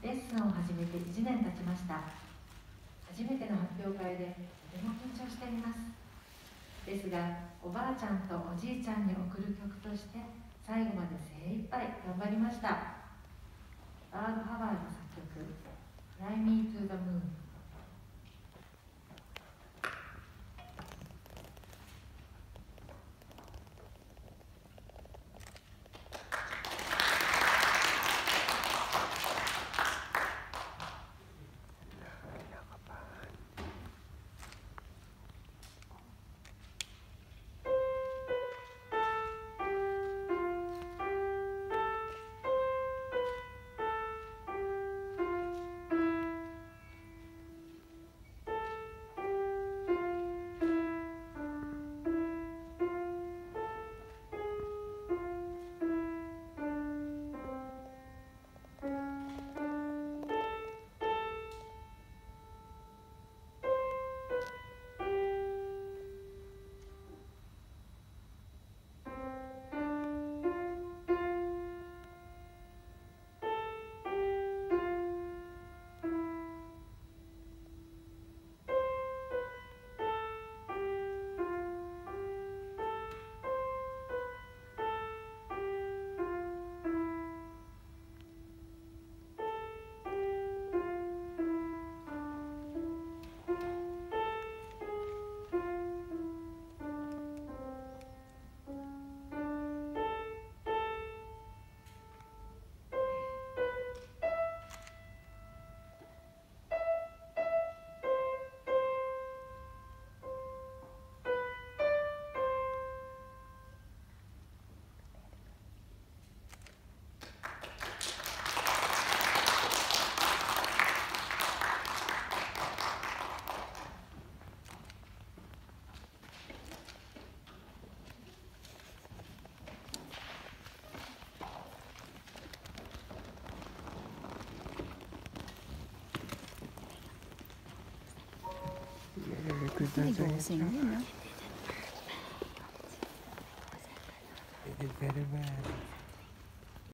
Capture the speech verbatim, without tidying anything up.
レッスンを始めていちねん経ちました。初めての発表会でとても緊張しています。ですが、おばあちゃんとおじいちゃんに送る曲として最後まで精一杯頑張りました。バード・ハワード作曲「Fly Me to the Moon」。 They go singing, no? It is very bad.